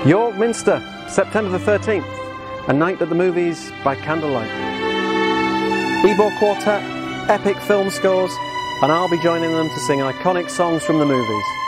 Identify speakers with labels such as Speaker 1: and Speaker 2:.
Speaker 1: York Minster, September the 13th, a night at the movies by candlelight. Ebor Quartet, epic film scores, and I'll be joining them to sing iconic songs from the movies.